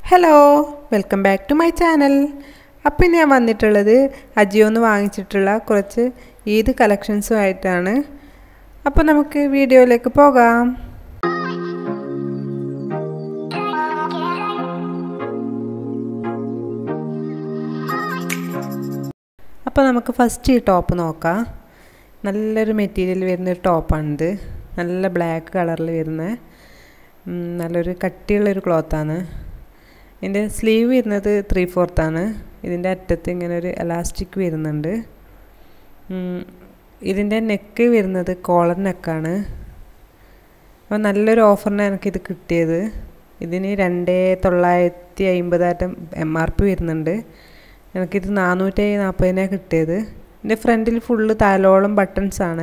Hello welcome back to my channel. അപ്പം ഞാൻ വന്നിട്ടുള്ളത് അജിയോന്ന് വാങ്ങിച്ചിട്ടുള്ള കുറച്ച് ഈദ് കളക്ഷൻസുമായിട്ടാണ്. അപ്പോൾ നമുക്ക് വീഡിയോയിലേക്ക് പോകാം. അപ്പോൾ നമുക്ക് ഫസ്റ്റ് ഈ ടോപ്പ് നോക്കാം. നല്ലൊരു മെറ്റീരിയൽ വരുന്നൊരു ടോപ്പാണിത്. നല്ല ബ്ലാക്ക് കളറിൽ വരുന്ന നല്ലൊരു കട്ടിയുള്ളൊരു ക്ലോത്താണ്. ഇതിൻ്റെ സ്ലീവ് വരുന്നത് 3/4 ആണ്. ഇതിൻ്റെ അറ്റത്ത് ഇങ്ങനെ ഒരു എലാസ്റ്റിക് വരുന്നുണ്ട്. ഇതിൻ്റെ നെക്ക് വരുന്നത് കോളർ നെക്കാണ്. അപ്പോൾ നല്ലൊരു ഓഫറിനാണ് എനിക്കിത് കിട്ടിയത്. ഇതിന് 2,950 MRP വരുന്നുണ്ട്. എനിക്കിത് 440 കിട്ടിയത്. ഇതിൻ്റെ ഫ്രണ്ടിൽ ഫുള്ള് താലോളം ബട്ടൺസാണ്.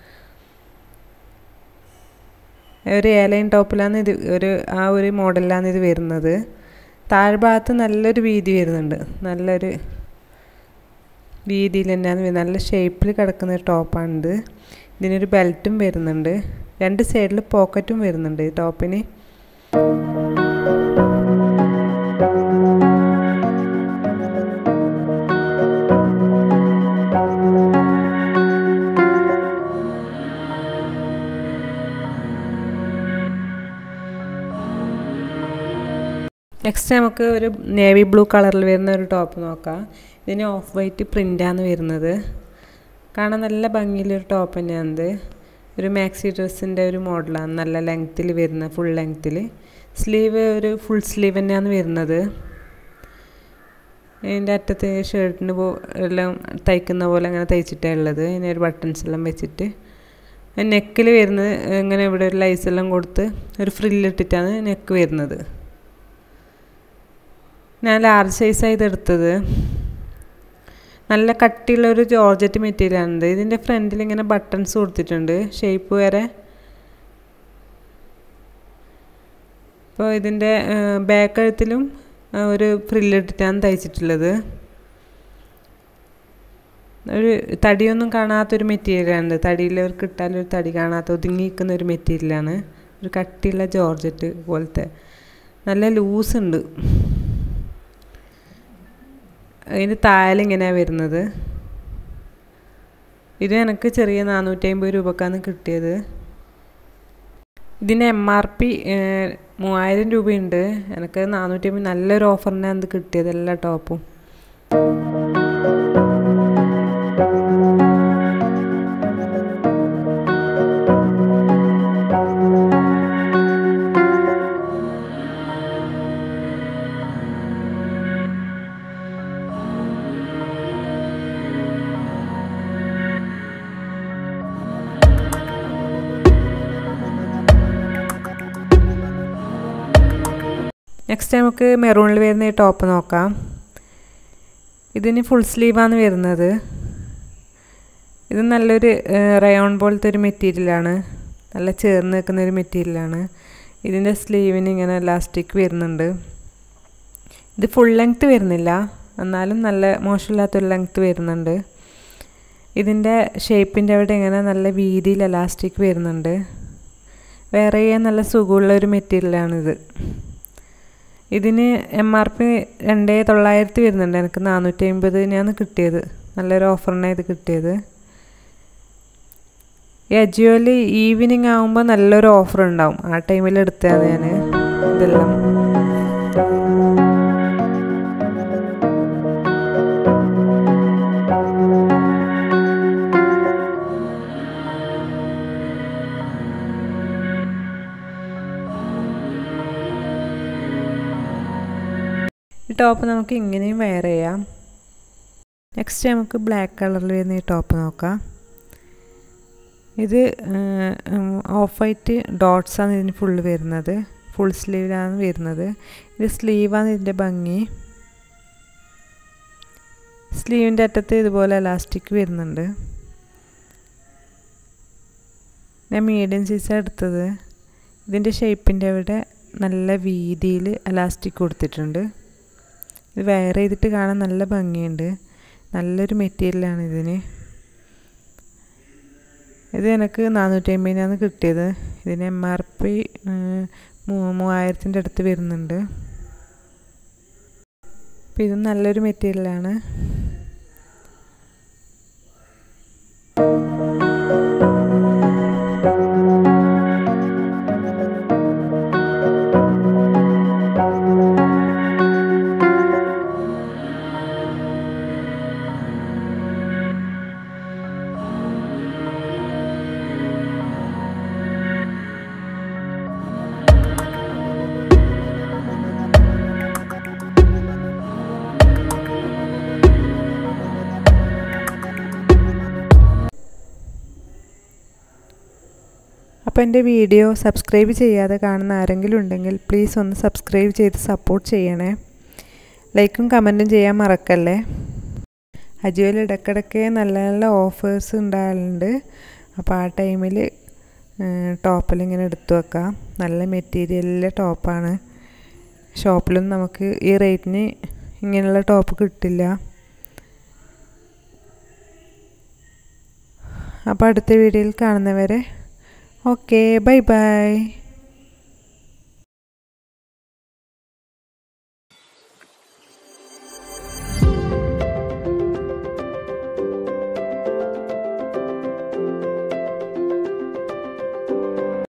ഒരു എയർലൈൻ ടോപ്പിലാണ് ഇത്, ആ ഒരു മോഡലിലാണ് ഇത് വരുന്നത്. താഴ്ഭാഗത്ത് നല്ലൊരു വീതി വരുന്നുണ്ട്. നല്ലൊരു വീതിയിൽ തന്നെയാണ്, നല്ല ഷേപ്പിൽ കിടക്കുന്ന ഒരു ടോപ്പാണിത്. ഇതിനൊരു ബെൽറ്റും വരുന്നുണ്ട്. 2 സൈഡിൽ പോക്കറ്റും വരുന്നുണ്ട് ഈ ടോപ്പിന്. നെക്സ്റ്റ് നമുക്ക് ഒരു നേവി ബ്ലൂ കളറിൽ വരുന്ന ഒരു ടോപ്പ് നോക്കാം. ഇതിന് ഓഫ് വൈറ്റ് പ്രിൻ്റാണ് വരുന്നത്. കാണാൻ നല്ല ഭംഗിയിലൊരു ടോപ്പ് തന്നെയാണിത്. ഒരു മാക്സി ഡ്രസ്സിൻ്റെ ഒരു മോഡലാണ്. നല്ല ലെങ്ത്തിൽ വരുന്ന, ഫുൾ ലെങ്ത്തിൽ. സ്ലീവ് ഒരു ഫുൾ സ്ലീവ് തന്നെയാണ് വരുന്നത്. ഇതിൻ്റെ അറ്റത്ത് ഷർട്ടിന് എല്ലാം തയ്ക്കുന്ന പോലെ അങ്ങനെ തയ്ച്ചിട്ടാണ് ഉള്ളത്. ഇതിന് ഒരു ബട്ടൺസ് എല്ലാം വെച്ചിട്ട് നെക്കിൽ വരുന്നത് ഇങ്ങനെ ഇവിടെ ഒരു ലൈസ് എല്ലാം കൊടുത്ത് ഒരു ഫ്രില്ലിട്ടിട്ടാണ് നെക്ക് വരുന്നത്. ഞാൻ ലാർജ് സൈസാണ് ഇതെടുത്തത്. നല്ല കട്ടിയുള്ളൊരു ജോർജറ്റ് മെറ്റീരിയലാണിത്. ഇതിൻ്റെ ഫ്രണ്ടിൽ ഇങ്ങനെ ബട്ടൺസ് കൊടുത്തിട്ടുണ്ട്, ഷേപ്പ് വരെ. അപ്പോൾ ഇതിൻ്റെ ബാക്ക് കഴുത്തിലും ഒരു ഫ്രില്ലിട്ടിട്ടാണ് തയ്ച്ചിട്ടുള്ളത്. ഒരു തടിയൊന്നും കാണാത്തൊരു മെറ്റീരിയലാണ്. തടിയിലവർക്ക് ഇട്ടാലൊരു തടി കാണാത്ത ഒതുങ്ങി നിൽക്കുന്ന ഒരു മെറ്റീരിയലാണ്. ഒരു കട്ടിയുള്ള ജോർജറ്റ് പോലത്തെ, നല്ല ലൂസുണ്ട്. അതിൻ്റെ താഴെ ഇങ്ങനെയാണ് വരുന്നത്. ഇത് എനിക്ക് ചെറിയ 450 രൂപക്കാണ് കിട്ടിയത്. ഇതിന് MRP 3000 രൂപയുണ്ട്. എനിക്ക് 450 നല്ലൊരു ഓഫറിനാണ് ഇത് കിട്ടിയത്, എല്ലാ ടോപ്പും. നെക്സ്റ്റ് നമുക്ക് മെറൂണിൽ വരുന്ന ഈ ടോപ്പ് നോക്കാം. ഇതിന് ഫുൾ സ്ലീവാണ് വരുന്നത്. ഇത് നല്ലൊരു റയോൺ പോലത്തെ ഒരു മെറ്റീരിയലാണ്. നല്ല ചേർന്ന് നിൽക്കുന്ന ഒരു മെറ്റീരിയലാണ്. ഇതിൻ്റെ സ്ലീവിന് ഇങ്ങനെ ഇലാസ്റ്റിക് വരുന്നുണ്ട്. ഇത് ഫുൾ ലെങ്ത്ത് വരുന്നില്ല, എന്നാലും നല്ല മോശമില്ലാത്തൊരു ലെങ്ത്ത് വരുന്നുണ്ട്. ഇതിൻ്റെ ഷേപ്പിൻ്റെ അവിടെ ഇങ്ങനെ നല്ല വീതിയിൽ ഇലാസ്റ്റിക് വരുന്നുണ്ട്. വേറെ നല്ല സുഖമുള്ള ഒരു മെറ്റീരിയലാണിത്. ഇതിന് MRP 2,900 വരുന്നുണ്ട്. എനിക്ക് 450 കിട്ടിയത്. നല്ലൊരു ഓഫറിനാണ് ഇത് കിട്ടിയത്. ഈ അജിയോയിൽ ഈവനിങ് ആകുമ്പോൾ നല്ലൊരു ഓഫർ ഉണ്ടാവും. ആ ടൈമിൽ എടുത്തതാണ് ഞാൻ ഇതെല്ലാം. ഈ ടോപ്പ് നമുക്ക് ഇങ്ങനെയും വെയർ ചെയ്യാം. നെക്സ്റ്റ് നമുക്ക് ബ്ലാക്ക് കളറിൽ വരുന്ന ഈ ടോപ്പ് നോക്കാം. ഇത് ഓഫ് വൈറ്റ് ഡോട്ട്സാണ് ഇതിന് ഫുള്ള് വരുന്നത്. ഫുൾ സ്ലീവിലാണ് വരുന്നത്. ഇത് സ്ലീവാണ് ഇതിൻ്റെ ഭംഗി. സ്ലീവിൻ്റെ അറ്റത്ത് ഇതുപോലെ എലാസ്റ്റിക് വരുന്നുണ്ട്. ഞാൻ മീഡിയം സൈസാണ് എടുത്തത്. ഇതിൻ്റെ ഷേപ്പിൻ്റെ അവിടെ നല്ല വീതിയിൽ എലാസ്റ്റിക് കൊടുത്തിട്ടുണ്ട്. ഇത് വെയർ ചെയ്തിട്ട് കാണാൻ നല്ല ഭംഗിയുണ്ട്. നല്ലൊരു മെറ്റീരിയലാണ് ഇതിന്. ഇത് എനിക്ക് 450 കിട്ടിയത്. ഇതിന് MRP 3000 അടുത്ത് വരുന്നുണ്ട്. അപ്പോൾ ഇത് നല്ലൊരു മെറ്റീരിയലാണ്. അപ്പോൾ എൻ്റെ വീഡിയോ സബ്സ്ക്രൈബ് ചെയ്യാതെ കാണുന്ന ആരെങ്കിലും ഉണ്ടെങ്കിൽ പ്ലീസ് ഒന്ന് സബ്സ്ക്രൈബ് ചെയ്ത് സപ്പോർട്ട് ചെയ്യണേ. ലൈക്കും കമൻറ്റും ചെയ്യാൻ മറക്കല്ലേ. അജിയോയിൽ ഇടയ്ക്കിടയ്ക്ക് നല്ല നല്ല ഓഫേഴ്സ് ഉണ്ടാകലുണ്ട്. അപ്പോൾ ആ ടൈമിൽ ടോപ്പിലിങ്ങനെ എടുത്തു വെക്കാം. നല്ല മെറ്റീരിയലിലെ ടോപ്പാണ്. ഷോപ്പിലൊന്നും നമുക്ക് ഈ റേറ്റിന് ഇങ്ങനെയുള്ള ടോപ്പ് കിട്ടില്ല. അപ്പോൾ അടുത്ത വീഡിയോയിൽ കാണുന്നവരെ ഓക്കെ, ബൈ ബൈ.